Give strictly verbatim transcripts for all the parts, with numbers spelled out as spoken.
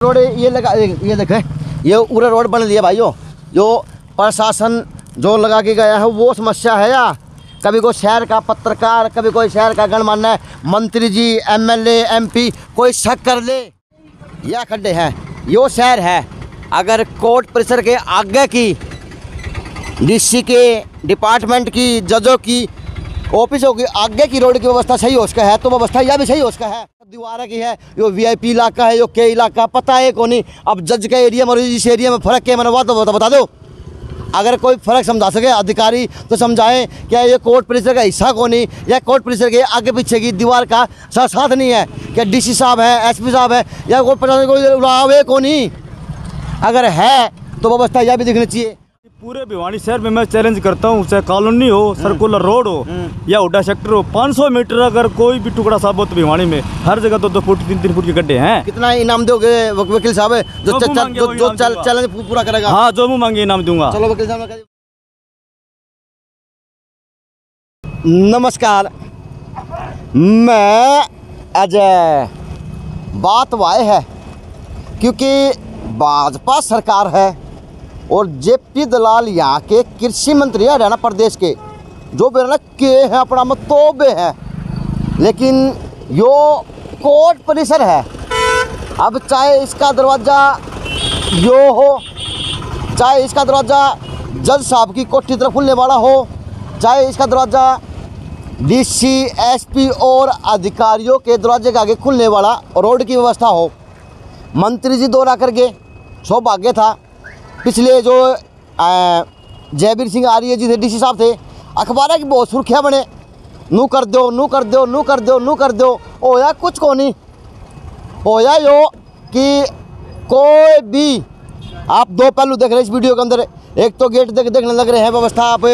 Road ये लगा, ये देखे ये पूरा रोड बन लिया भाइयों। जो प्रशासन जो लगा के गया है वो समस्या है या कभी कोई शहर का पत्रकार, कभी कोई शहर का गणमान्य मंत्री जी, एमएलए, एमपी कोई शक कर ले या खड्डे हैं। यो शहर है, अगर कोर्ट परिसर के आगे की डीसी के डिपार्टमेंट की, जजों की ऑफिसों की आगे की रोड की व्यवस्था सही हो उसका है तो व्यवस्था यह भी सही हो उसका है। दीवार की है, यो वीआईपी इलाका है, यो के इलाका पता है कौन नहीं। अब जज के एरिया में और इस एरिया में फ़र्क क्या मैंने तो बता दो। अगर कोई फ़र्क समझा सके अधिकारी तो समझाएं। क्या ये कोर्ट परिसर का हिस्सा कौन नहीं, या कोर्ट परिसर के आगे पीछे की दीवार का साथ साथ नहीं है? क्या डीसी साहब है, एसपी साहब है, या कोई प्रशासन कोई कौन नहीं? अगर है तो व्यवस्था यह भी दिखनी चाहिए। पूरे भिवानी शहर में मैं चैलेंज करता हूँ, चाहे कॉलोनी हो, सर्कुलर रोड हो या हुड्डा सेक्टर हो, पाँच सौ मीटर अगर कोई भी टुकड़ा साबुत भिवानी में हर जगह तो दो फुट तीन तीन फुट के गड्ढे हैं। कितना इनाम दोगे वकील साहब जो जो चैलेंज पूरा करेगा? हाँ, जो मुँह मांगे इनाम दूंगा। चलो वकील साहब। नमस्कार, मैं अजय। बात वाय है क्योंकि भाजपा सरकार है और जेपी दलाल यहाँ के कृषि मंत्री हरियाणा प्रदेश के, जो बेरा के हैं अपना मत तोबे हैं, लेकिन यो कोर्ट परिसर है। अब चाहे इसका दरवाज़ा यो हो, चाहे इसका दरवाज़ा जज साहब की कोठी तरफ खुलने वाला हो, चाहे इसका दरवाज़ा डीसी, एसपी और अधिकारियों के दरवाजे के आगे खुलने वाला रोड की व्यवस्था हो। मंत्री जी दौरा करके सौभाग्य था, पिछले जो जयवीर सिंह आर्य जी थे, डीसी साहब थे, अखबार की बहुत सुर्खियाँ बने, नू कर दो, नू कर दो, नू कर दो, नू कर दो। होया कुछ को नहीं, होया यो कि कोई भी। आप दो पहलू देख रहे हैं इस वीडियो के अंदर। एक तो गेट देख देखने लग रहे हैं व्यवस्था आप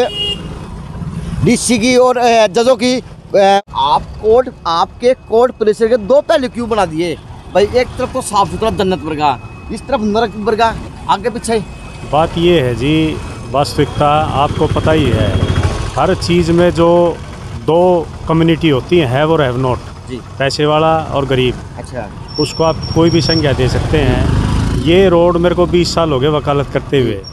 डीसी की और जजों की। आप कोर्ट, आपके कोर्ट परिसर के दो पहलू क्यों बना दिए भाई? एक तरफ तो साफ सुथरा जन्नत वर्गा, इस तरफ नरक वर्गा, आगे पीछे। बात ये है जी, वास्तविकता आपको पता ही है, हर चीज़ में जो दो कम्युनिटी होती हैं, हैव और हैव नॉट, पैसे वाला और गरीब। अच्छा, उसको आप कोई भी संज्ञा दे सकते हैं। ये रोड मेरे को बीस साल हो गए वकालत करते हुए।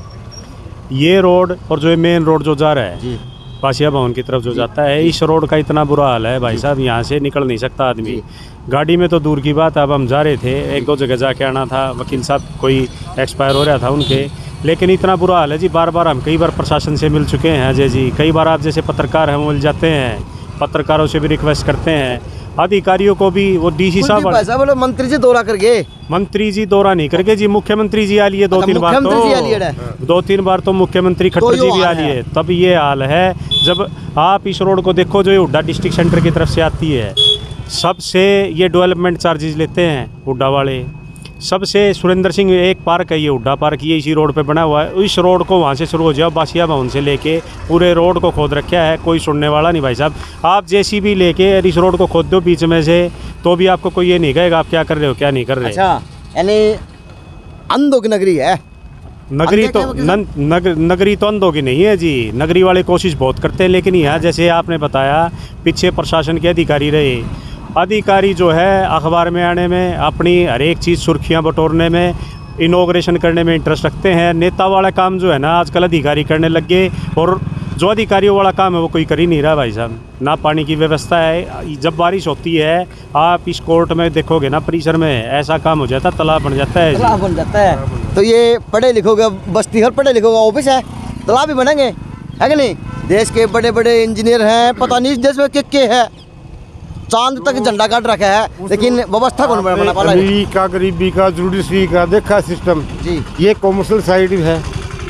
ये रोड और जो मेन रोड जो जा रहा है पासिया भवन की तरफ जो जाता है, इस रोड का इतना बुरा हाल है भाई साहब, यहाँ से निकल नहीं सकता आदमी। गाड़ी में तो दूर की बात, अब हम जा रहे थे, एक दो जगह जाके आना था, वकील साहब कोई एक्सपायर हो रहा था उनके, लेकिन इतना बुरा हाल है जी। बार बार हम कई बार प्रशासन से मिल चुके हैं अजय जी, कई बार आप जैसे पत्रकार हैं मिल जाते हैं, पत्रकारों से भी रिक्वेस्ट करते हैं, अधिकारियों को भी। वो डीसी साहब बोलो मंत्री जी दौरा करके, मंत्री जी दौरा नहीं करके जी, मुख्यमंत्री जी आ लिए दो तीन बार, तो दो तीन बार तो मुख्यमंत्री खट्टर जी भी आ लिए। तब ये हाल है। जब आप इस रोड को देखो जो ये हुड्डा डिस्ट्रिक्ट सेंटर की तरफ से आती है, सबसे ये डेवलपमेंट चार्जेस लेते हैं हुड्डा वाले। सबसे सुरेंद्र सिंह एक पार्क है, ये हुड्डा पार्क, ये इसी रोड पे बना हुआ है। इस रोड को वहाँ से शुरू हो जाओ, बासिया भवन से लेके पूरे रोड को खोद रखा है, कोई सुनने वाला नहीं भाई साहब। आप जेसीबी लेके इस रोड को खोद दो बीच में से, तो भी आपको कोई ये नहीं कहेगा आप क्या कर रहे हो, क्या नहीं कर रहे। अच्छा, यानी अंधों की नगरी है। नगरी तो नन, नग, नगरी तो अंधों की नहीं है जी, नगरी वाले कोशिश बहुत करते हैं, लेकिन यहाँ जैसे आपने बताया पीछे प्रशासन के अधिकारी रहे, अधिकारी जो है अखबार में आने में, अपनी हर एक चीज़ सुर्खियाँ बटोरने में, इनॉग्रेशन करने में इंटरेस्ट रखते हैं। नेता वाला काम जो है ना आजकल अधिकारी करने लग गए, और जो अधिकारियों वाला काम है वो कोई कर ही नहीं रहा भाई साहब। ना पानी की व्यवस्था है, जब बारिश होती है आप इस कोर्ट में देखोगे ना परिसर में ऐसा काम हो जाता है, तालाब बन जाता है, तालाब बन जाता है। तो ये पढ़े लिखोगे बस्ती, हर पढ़े लिखोगे ऑफिस है, तालाब भी बनेंगे, है कि नहीं? देश के बड़े बड़े इंजीनियर हैं, पता नहीं इस देश में क्या क्या है, चांद तक झंडा काट रखा है, लेकिन व्यवस्था कौन बना पाला? अमीरी का, गरीबी का, जुडिशरी का देखा सिस्टम जी। ये कॉमर्शियल साइड है,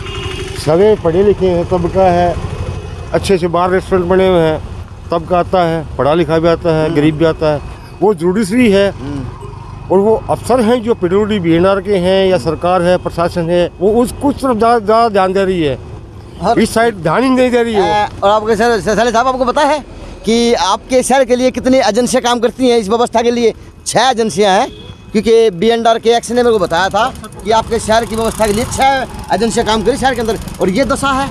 सभी पढ़े लिखे हैं, तबका है, अच्छे से बाहर रेस्टोरेंट बने हुए हैं, तबका आता है, पढ़ा लिखा भी आता है, गरीब भी आता है। वो जुडिशरी है और वो अफसर हैं जो पीडब्ल्यूडी बीएनआर के हैं या सरकार है, प्रशासन है, वो उस कुछ तरफ ज़्यादा ध्यान दे रही है, इस साइड ध्यान ही नहीं दे रही है। और आपके सर साले साहब आपको पता है कि आपके शहर के लिए कितनी एजेंसियां काम करती हैं इस व्यवस्था के लिए? छह एजेंसियां हैं, क्योंकि B and R K X ने मेरे को बताया था कि आपके शहर की व्यवस्था के लिए छह एजेंसियां काम करी शहर के अंदर, और ये दशा है।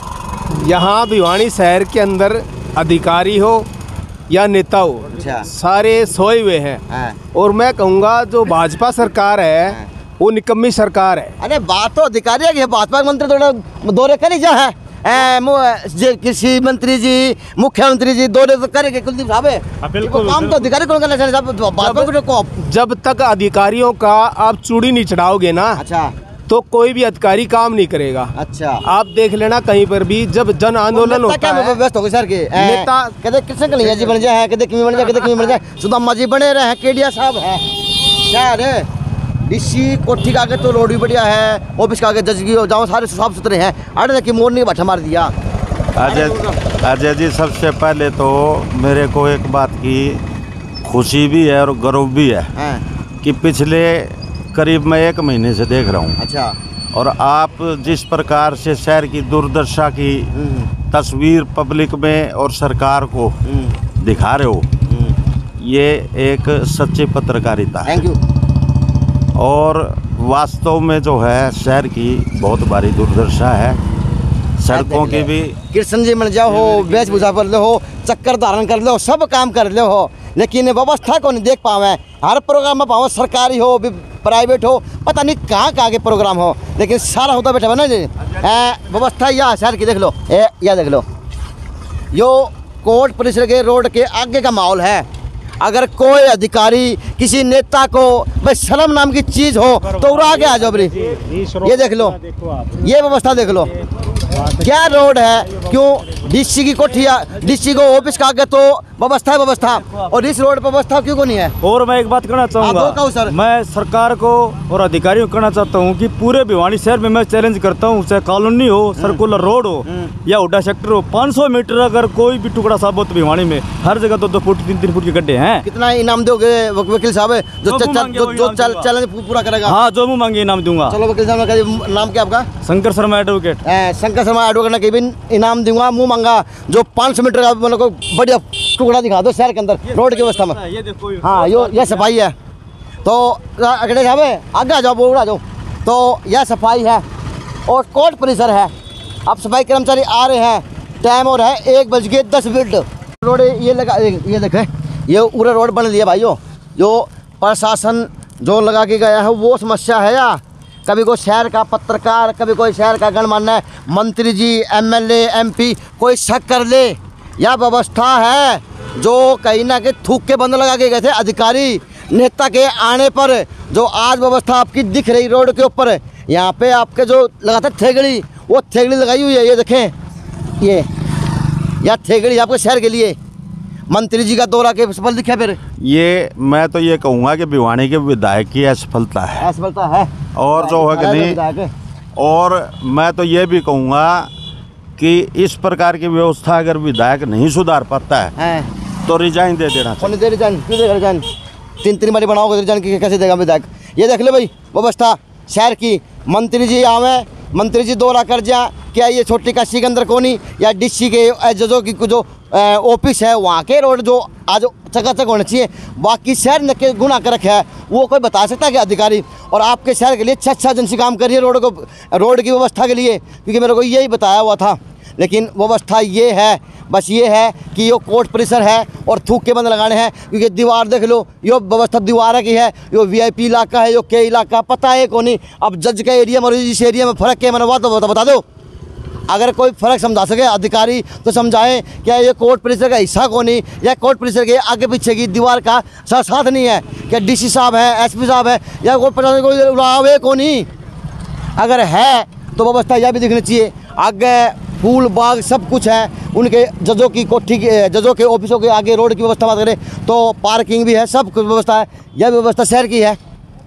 यहाँ भिवानी शहर के अंदर अधिकारी हो या नेता हो, सारे सोए हुए हैं। और मैं कहूँगा जो भाजपा सरकार है वो निकम्मी सरकार है। अरे बात तो अधिकारी है कि भाजपा मंत्री थोड़ा दौरे कर ही जा है ए, मु- जे- कृषि मंत्री जी, मुख्यमंत्री जी दौरे तो करेंगे कुलदीप साहब है। हाँ, बिल्कुल, काम तो अधिकारी कौन करना चाहिए साहब, भाजपा को को जब तक अधिकारियों का आप चूड़ी नहीं चढ़ाओगे ना, अच्छा तो कोई भी अधिकारी काम नहीं करेगा। अच्छा आप देख लेना कहीं पर भी जब जन आंदोलन होता क्या है, व्यस्त हो गई सर के ए, नेता कदे कृष्ण कन्हैया जी बन जाए, कदे किमी बन जाए, कदे किमी बन जाए, सुदामा जी बने रहे हैं, केडिया साहब है शहर डीसी कोठी का आगे तो रोड भी बढ़िया है, ऑफिस का आगे जज की जाओ सारे साफ सुथरे हैं। अरे कि मोरनी भट्ठा मार दिया। अजय अजय जी, सबसे पहले तो मेरे को एक बात की खुशी भी है और गर्व भी है हैं, कि पिछले करीब मैं एक महीने से देख रहा हूँ अच्छा और आप जिस प्रकार से शहर की दुर्दशा की हम्म, तस्वीर पब्लिक में और सरकार को हम्म, दिखा रहे हो, हम्म, ये एक सच्ची पत्रकारिता है। Thank you. और वास्तव में जो है शहर की बहुत भारी दुर्दशा है, सड़कों की भी। कृष्ण जी बन जाओ हो, वेशभूषा कर लो हो, चक्कर धारण कर लो, सब काम कर लो हो, लेकिन व्यवस्था को नहीं देख पावे। हर प्रोग्राम में पाओ, सरकारी हो भी प्राइवेट हो, पता नहीं कहाँ कहाँ के प्रोग्राम हो, लेकिन सारा होता बैठा हुआ ना जी। ए, व्यवस्था यह शहर की देख लो, ए यह देख लो, यो कोर्ट परिसर के रोड के आगे का माहौल है। अगर कोई अधिकारी किसी नेता को भाई शर्म नाम की चीज़ हो तो उड़ा के आ जाओ बरी। ये देख लो, ये व्यवस्था देख लो, क्या रोड है, क्यों डीसी की कोठिया, डीसी को ऑफिस का आगे तो व्यवस्था है व्यवस्था, और इस रोड पर व्यवस्था क्यों को नहीं है। और मैं एक बात कहना हाँ, दो कहो चाहूँगा, सर। मैं सरकार को और अधिकारियों को कहना चाहता हूँ कि पूरे भिवानी शहर में मैं चैलेंज करता हूँ, चाहे कॉलोनी हो, सर्कुलर रोड हो या हुड्डा सेक्टर हो, पाँच सौ मीटर अगर कोई भी टुकड़ा साबुत भिवानी में हर जगह दो दो फुट तीन तीन फुट के गड्ढे हैं। कितना इनाम दोगे वक- वकील साहब जो जो च- मुँह च- मांगे जो वो जो इनाम चैल- दूंगा। चैलेंज पूरा करेगा। हाँ, जो मुँह मांगे इनाम दूंगा। चलो वकील साहब का नाम क्या आपका? शंकर शर्मा एडवोकेट। ए, शंकर शर्मा एडवोकेट ने कहीं भी इनाम दूंगा, मुंह मांगा जो पाँच सौ मीटर का मतलब को बढ़िया टुकड़ा दिखा दो शहर के अंदर रोड की व्यवस्था में। ये देखो, हाँ, यो यह सफाई है। तो अगले साहब आगे आ जाओ, बोल आ जाओ। तो यह सफाई है और कोर्ट परिसर है। अब सफाई कर्मचारी आ रहे हैं, टाइम और है एक बज के दस मिनट। रोड ये लगा, ये देखें, ये पूरा रोड बन लिया भाइयों। जो प्रशासन जो लगा के गया है वो समस्या है, या कभी कोई शहर का पत्रकार, कभी कोई शहर का गणमान्य मंत्री जी, एमएलए, एमपी कोई शक कर ले, यह व्यवस्था है जो कहीं ना कहीं थूक के बंद लगा के गए थे अधिकारी नेता के आने पर। जो आज व्यवस्था आपकी दिख रही रोड के ऊपर, यहाँ पे आपके जो लगातार थेगड़ी, वो थेगड़ी लगाई हुई है, ये देखें, ये यह थेगड़ी आपके शहर के लिए मंत्री जी का दौरा के सफल दिखा। फिर ये मैं तो ये कहूँगा कि भिवानी के विधायक की असफलता है, असफलता है और जो है कि नहीं, और मैं तो ये भी कहूँगा कि इस प्रकार की व्यवस्था अगर विधायक नहीं सुधार पाता है हैं तो रिजाइन दे देना चाहिए। कौन दे रिजाइन, क्यों देगा रिजाइन? तीन तीन बारी बनाओगे रिजाइन की कैसे देगा विधायक? ये देख ले भाई व्यवस्था शहर की। मंत्री जी आवे, मंत्री जी दौरा कर जा, क्या ये छोटी काशी के अंदर कोनी या डीसी के जजों की जो ऑफिस है वहाँ के रोड जो आज चकाचक होना चाहिए, बाकी शहर ने के गुना कर रखा है, वो कोई बता सकता है कि अधिकारी? और आपके शहर के लिए अच्छा अच्छा एजेंसी काम कर रही है रोड को, रोड की व्यवस्था के लिए, क्योंकि मेरे को यही बताया हुआ था। लेकिन व्यवस्था ये है, बस ये है कि यो कोर्ट परिसर है और थूक के बंद लगाने हैं, क्योंकि दीवार देख लो, यो व्यवस्था दीवार की है, यो वीआईपी इलाका है, यो के इलाका पता है को नहीं। अब जज के एरिया में और इस एरिया में फ़र्क क्या मनवा तो बता दो। अगर कोई फ़र्क समझा सके अधिकारी तो समझाएं, क्या ये कोर्ट परिसर का हिस्सा को नहीं, या कोर्ट परिसर के आगे पीछे की दीवार का साथ साथ नहीं है? क्या डीसी साहब है, एसपी साहब है, या कोई प्रशासन को उड़ावे को नहीं? अगर है तो व्यवस्था यह भी दिखनी चाहिए। आगे फूल बाग सब कुछ है, उनके जजों की कोठी के, जजों के ऑफिसों के आगे रोड की व्यवस्था बात करें तो पार्किंग भी है, सब कुछ व्यवस्था है। यह व्यवस्था शहर की है,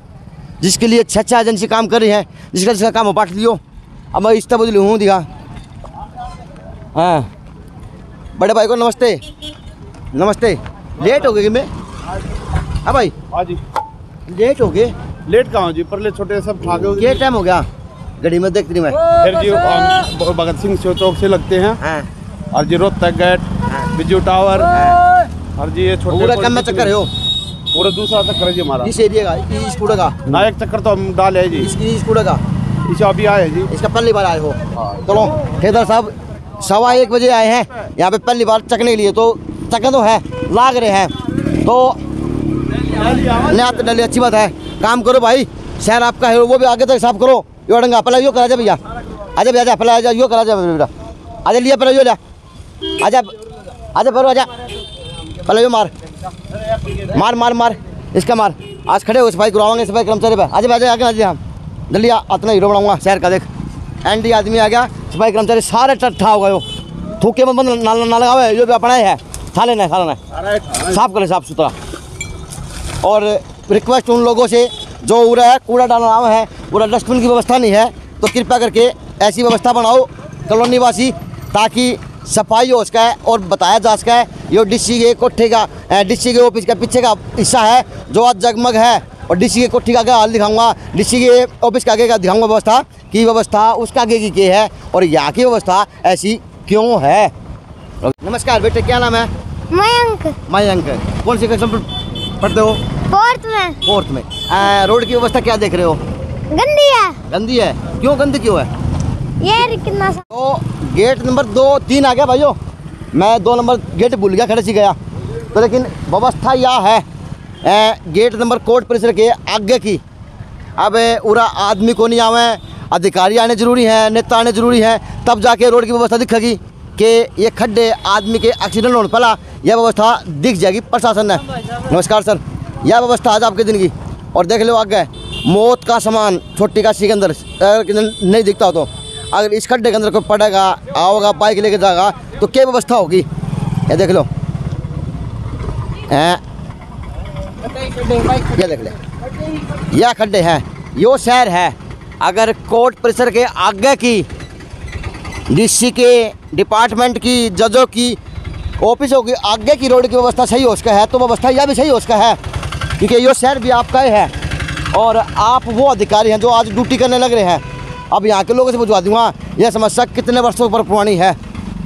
जिसके लिए अच्छा अच्छा एजेंसी काम कर रही है, जिसका जिसका काम हो बांट लियो। अब मैं इस तरह हूँ दिखा। हाँ बड़े भाई को नमस्ते, नमस्ते। लेट हो गए कि मैं? हाँ भाई, हाँ जी, लेट हो गए? लेट कहाँ जी, परले छोटे सब ठाके हो क्या टाइम हो गया? घड़ी में देखती नहीं मैं। फिर जी हम भगत सिंह चौक से लगते हैं, हाँ और जी रोहतक गेट, बिजू टावर, और जी ये छोटे पूरा कम में चक्कर है हो पूरा दूसरा चक्कर है जी हमारा। इस एरिया का, इस कूड़े का ना एक चक्कर तो हम डाले है जी, इस इस कूड़े का इसे अभी आए जी। इसका पहली बार आए हो? चलो ठेकेदार साहब सवा एक बजे आए हैं यहाँ पे पहली बार चकने के लिए, तो चक्कर तो है, लाग रहे हैं तो नया तो डले, अच्छी बात है। काम करो भाई, शहर आपका है, वो भी आगे तक साफ करो। यो डंगा पहले यो करा जा भैया, आजा भैया, आजा पहले आजा, यो करा जा बेटा, आजा लिया पहले यो लिया, आजा आजा पर आजा पहले यो मार मार मार मार इसका मार। आज खड़े हो सफाई करवाएंगे सफाई कर्मचारी पे। आजा आजा आगे आजा, हम जल्दी आ, इतना हीरो बनाऊंगा शहर का। देख एनडी आदमी आ गया, सफाई कर्मचारी सारे टट्ठा हो गए हो, थूके में बंद ना ना लगावे, जो भी अपना है खा लेना है खा लेना है, साफ करें साफ सुथरा। और रिक्वेस्ट उन लोगों से जो उरा है कूड़ा डालना है, पूरा डस्टबिन की व्यवस्था नहीं है, तो कृपया करके ऐसी व्यवस्था बनाओ कॉलोनी वासी, ताकि सफाई हो सके और बताया जा सके। ये डीसी के कोठे का, डीसी के ऑफिस का पीछे का हिस्सा है जो आज जगमग है, और डीसी के कोठी का आगे हाल दिखाऊंगा, डीसी के ऑफिस के आगे का दिखाऊंगा व्यवस्था की व्यवस्था उसका आगे की क्या है और यहाँ की व्यवस्था ऐसी क्यों है। नमस्कार बेटे, क्या नाम है? मयंक। मयंक, कौन सी कक्षा में पढ़ते हो? फोर्थ में। फोर्थ में। आ, रोड की व्यवस्था क्या देख रहे हो? गंदी है। गंदी है, क्यों गंदी क्यों है? ये कितना सा... तो गेट नंबर दो तीन आ गया भाइयों, मैं दो नंबर गेट भूल गया, खड़े सी गया। तो लेकिन व्यवस्था यह है ए, गेट नंबर कोर्ट परिसर के आगे की। अब पूरा आदमी को नहीं आवे, अधिकारी आने जरूरी है, नेता आने जरूरी है, तब जाके रोड की व्यवस्था दिखेगी कि ये खड्डे आदमी के एक्सीडेंट होने पहला यह व्यवस्था दिख जाएगी प्रशासन ने। नमस्कार सर, यह व्यवस्था आज आपके दिन की। और देख लो आगे मौत का सामान छोटी काशी के अंदर अगर नहीं दिखता हो तो अगर इस खड्डे के अंदर कोई पड़ेगा, आओगा, बाइक लेके जाएगा तो क्या व्यवस्था होगी, ये देख लो। ये देख ले, यह खड्डे हैं, यो शहर है। अगर कोर्ट परिसर के आगे की डीसी के डिपार्टमेंट की, जजों की ऑफिसों की आगे की रोड की व्यवस्था सही हो सका है तो व्यवस्था यह भी सही हो सका है, क्योंकि यो शहर भी आपका ही है और आप वो अधिकारी हैं जो आज ड्यूटी करने लग रहे हैं। अब यहाँ के लोगों से बुझवा दूँगा यह समस्या कितने वर्षों पर पुरानी है।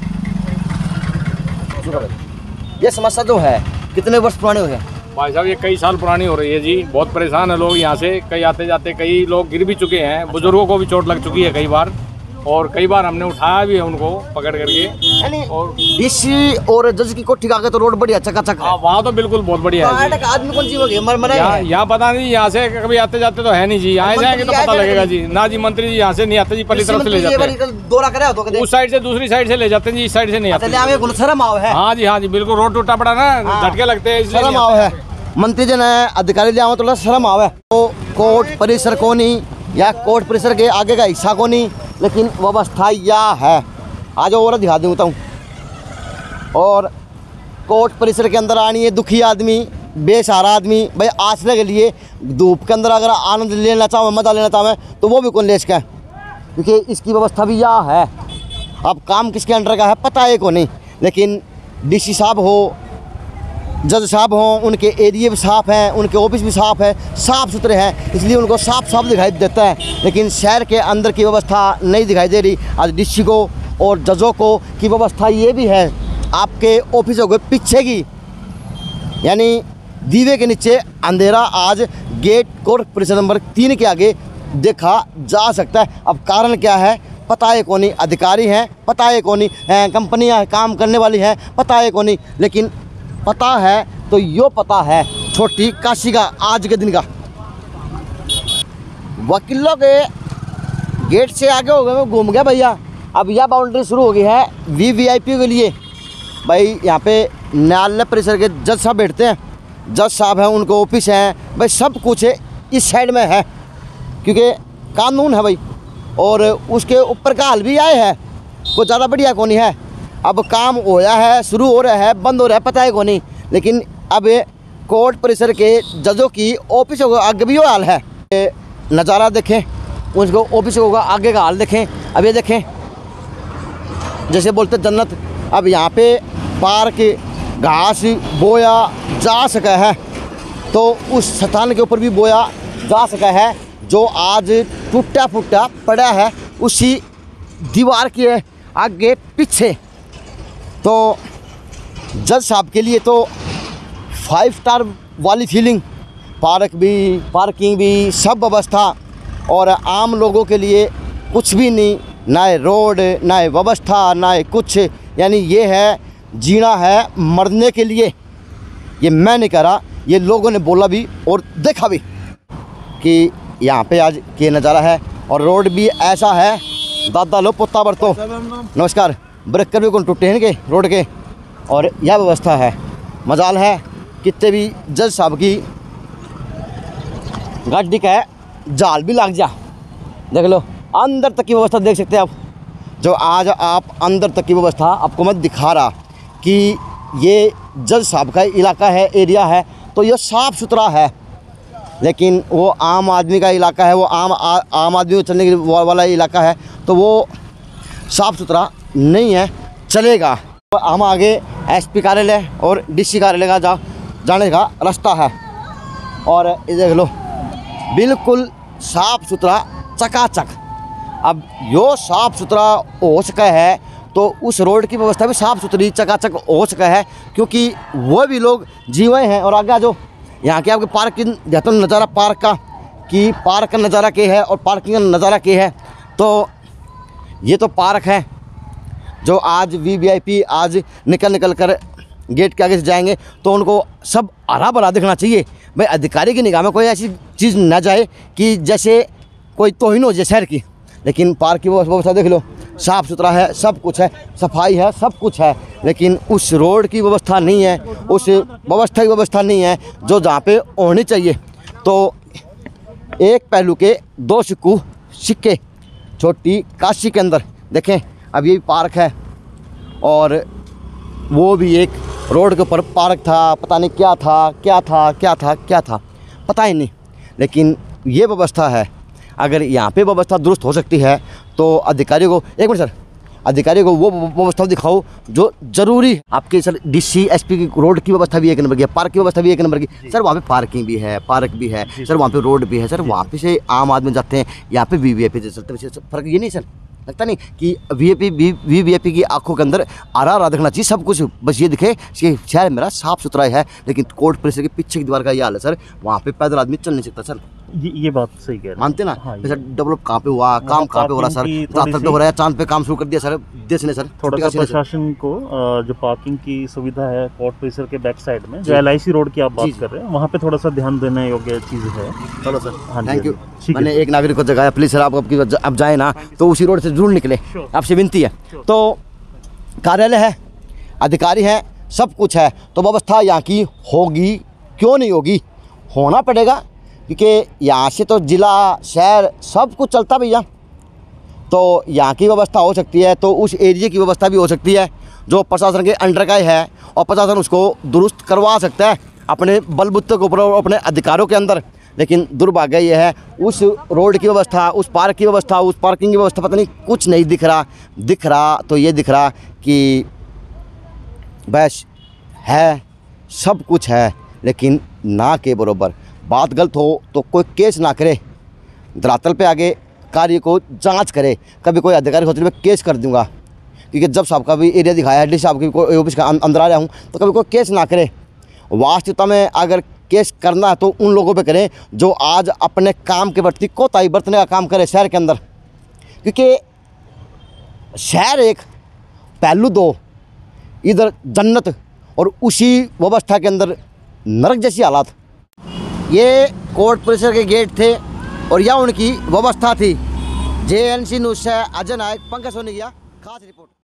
यह समस्या जो है कितने वर्ष पुरानी हो है? भाई साहब ये कई साल पुरानी हो रही है जी, बहुत परेशान है लोग यहाँ से। कई आते जाते कई लोग गिर भी चुके हैं, बुजुर्गों को भी चोट लग चुकी है कई बार, और कई बार हमने उठाया भी है उनको पकड़ करके। और डीसी और जज की कोठी आगे तो रोड बढ़िया चकाचक है। वहाँ तो बिल्कुल बहुत बढ़िया है जी। आदमी कौन सी मर मरे यहाँ यहाँ पता नहीं, यहाँ से कभी आते जाते तो है नहीं जी, यहाँ जाएंगे तो पता लगेगा जी। ना जी मंत्री जी यहाँ से नहीं आते जी, पल्ली तरफ से ले जाते हैं, दौरा करे हो तो उस साइड से दूसरी साइड से ले जाते हैं जी, इस साइड से नहीं आते। है हाँ जी हाँ जी बिल्कुल, रोड टूटा पड़ा ना, झटके लगते हैं इसलिए शर्म आव है। मंत्री जी ने अधिकारी ले आओ तो शर्म आवे। तो कोर्ट परिसर को नहीं या कोर्ट परिसर के आगे का हिस्सा को नहीं, लेकिन व्यवस्था यह है। आज और दिखा दूँगा हूँ। और कोर्ट परिसर के अंदर आनी है दुखी आदमी, बेसहारा आदमी, भाई आश्रय के लिए धूप के अंदर अगर आनंद लेना चाहो, मज़ा लेना चाहो तो वो भी कौन ले सके, क्योंकि इसकी व्यवस्था भी यह है। अब काम किसके अंडर का है पता है को नहीं, लेकिन डीसी साहब हो, जज साहब हों, उनके एरिए भी साफ़ हैं, उनके ऑफिस भी साफ़ है, साफ़ सुथरे हैं, इसलिए उनको साफ साफ दिखाई देता है। लेकिन शहर के अंदर की व्यवस्था नहीं दिखाई दे रही। आज डीसी को और जजों को की व्यवस्था ये भी है आपके ऑफिसों के पीछे की, यानी दीवे के नीचे अंधेरा आज गेट कोर्ट परिसर नंबर तीन के आगे देखा जा सकता है। अब कारण क्या है पता है कौन नहीं, अधिकारी हैं पता है कौन नहीं, कंपनियाँ काम करने वाली हैं पता है कौन नहीं, लेकिन पता है तो यो पता है छोटी काशी का आज के दिन का। वकीलों के गेट से आगे हो गए घूम गया भैया। अब यह बाउंड्री शुरू हो गई है वी वी आई पी के लिए। भाई यहाँ पे न्यायालय परिसर के जज साहब बैठते हैं, जज साहब हैं, उनको ऑफिस है, भाई सब कुछ है इस साइड में है, क्योंकि कानून है भाई। और उसके ऊपर का हाल भी आए है, कोई ज़्यादा बढ़िया कौन है। अब काम होया है, शुरू हो रहा है, बंद हो रहा है पता है कौन नहीं, लेकिन अब कोर्ट परिसर के जजों की ऑफिसों का आगे भी वो हाल है। नज़ारा देखें, उसको ऑफिसों का आगे का हाल देखें। अब ये देखें जैसे बोलते जन्नत। अब यहाँ पे पार्क घास बोया जा सका है तो उस स्थान के ऊपर भी बोया जा सका है जो आज टूटा फूटा पड़ा है उसी दीवार के आगे पीछे। तो जज साहब के लिए तो फाइव स्टार वाली फीलिंग, पार्क भी, पार्किंग भी, सब व्यवस्था, और आम लोगों के लिए कुछ भी नहीं, ना रोड, ना व्यवस्था, ना कुछ। यानी ये है जीना है मरने के लिए। ये मैं नहीं कह रहा, ये लोगों ने बोला भी और देखा भी कि यहाँ पे आज ये नज़ारा है। और रोड भी ऐसा है, दादा लो पोता बरतो। नमस्कार। ब्रेकर भी कौन टूटे हैं के रोड के, और यह व्यवस्था है। मजाल है कितने भी जज साहब की गाड़ी का है जाल भी लग जा। देख लो अंदर तक की व्यवस्था देख सकते हैं आप। जो आज आप अंदर तक की व्यवस्था आपको मैं दिखा रहा कि ये जज साहब का इलाका है, एरिया है, तो ये साफ़ सुथरा है। लेकिन वो आम आदमी का इलाका है, वो आम आ, आम आदमी को चलने के वाला इलाका है, तो वो साफ़ सुथरा नहीं है, चलेगा। तो हम आगे एसपी कार्यालय और डीसी कार्यालय का जा जाने का रास्ता है। और ये देख लो बिल्कुल साफ़ सुथरा चकाचक। अब यो साफ़ सुथरा हो सका है तो उस रोड की व्यवस्था भी साफ़ सुथरी चकाचक हो सका है, क्योंकि वो भी लोग जीवे हैं। और आगे जो यहाँ के आपके पार्क की देता हूँ नज़ारा, पार्क का कि पार्क का नज़ारा क्या है और पार्किंग का नज़ारा क्या है। तो ये तो पार्क है जो आज वी वी आई पी आज निकल निकल कर गेट के आगे से जाएंगे तो उनको सब हरा भरा दिखना चाहिए। भाई अधिकारी की निगाह में कोई ऐसी चीज़ ना जाए कि जैसे कोई तौहीन हो जाए शहर की। लेकिन पार्क की व्यवस्था देख लो, साफ़ सुथरा है, सब कुछ है, सफाई है, सब कुछ है। लेकिन उस रोड की व्यवस्था नहीं है, उस व्यवस्था की व्यवस्था नहीं है जो जहाँ पे होनी चाहिए। तो एक पहलू के दो सिक्कू सिक्के छोटी काशी के अंदर देखें। अब ये पार्क है और वो भी एक रोड के ऊपर पार्क था, पता नहीं क्या था क्या था क्या था क्या था पता ही नहीं। लेकिन ये व्यवस्था है, अगर यहाँ पे व्यवस्था दुरुस्त हो सकती है तो अधिकारियों को, एक मिनट सर, अधिकारियों को वो व्यवस्था दिखाओ जो ज़रूरी है। आपके सर डीसी एसपी की रोड की व्यवस्था भी एक नंबर की है, पार्क की व्यवस्था भी एक नंबर की। सर वहाँ पे पार्किंग भी है, पार्क भी है सर, वहाँ पे रोड भी है सर, वहाँ पे से आम आदमी जाते हैं, यहाँ पे वी वी आई पी से चलते हैं। फ़र्क ये नहीं सर लगता नहीं कि V I P V V I P की आंखों के अंदर आरा आरा दिखना चाहिए सब कुछ, बस ये दिखे कि शहर मेरा साफ़ सुथरा है। लेकिन कोर्ट परिसर के पीछे की दीवार का ये हाल है सर, वहाँ पे पैदल आदमी चल नहीं सकता सर। ये ये बात सही कह रहे हैं, मानते ना। हाँ, सर डेवलप कहाँ पे हुआ, काम कहाँ पे हो रहा सर, रात पे हो रहा है, चांद पे काम शुरू कर दिया सर देश ने सर। थोड़ा सा प्रशासन को अ, जो पार्किंग की सुविधा है कोर्ट परिसर के बैक साइड में, जो एल आई सी रोड की आप बात कर रहे हैं, वहाँ पे थोड़ा सा ध्यान देने योग्य चीज़ है। चलो सर, हाँ थैंक यू। ठीक मैंने एक नागरिक को जगाया, प्लीज़ सर आप अब जाए ना तो उसी रोड से जरूर निकले, आपसे विनती है। तो कार्यालय है, अधिकारी हैं, सब कुछ है, तो व्यवस्था यहाँ की होगी क्यों नहीं होगी, होना पड़ेगा, क्योंकि यहाँ से तो ज़िला शहर सब कुछ चलता भैया। तो यहाँ की व्यवस्था हो सकती है तो उस एरिया की व्यवस्था भी हो सकती है जो प्रशासन के अंडर का है, और प्रशासन उसको दुरुस्त करवा सकता है अपने बलबूते के ऊपर और अपने अधिकारों के अंदर। लेकिन दुर्भाग्य ये है उस रोड की व्यवस्था, उस पार्क की व्यवस्था, उस पार्किंग की व्यवस्था पता नहीं कुछ नहीं दिख रहा। दिख रहा तो ये दिख रहा कि बस है, सब कुछ है, लेकिन ना के बरोबर। बात गलत हो तो कोई केस ना करे, धरातल पे आगे कार्य को जांच करे। कभी कोई अधिकारी होते मैं केस कर दूंगा, क्योंकि जब साहब का भी एरिया दिखाया है, डी साहब की कोई ऑफिस का अंदर आ रहा हूँ, तो कभी कोई केस ना करे। वास्तविकता में अगर केस करना है तो उन लोगों पे करें जो आज अपने काम के प्रति कोताही बरतने का काम करे शहर के अंदर। क्योंकि शहर एक, पहलू दो, इधर जन्नत और उसी व्यवस्था के अंदर नरक जैसी हालात। ये कोर्ट परिसर के गेट थे और यह उनकी व्यवस्था थी। जे एन सी न्यूज़ से अजय नायक, पंकज सोनी, खास रिपोर्ट।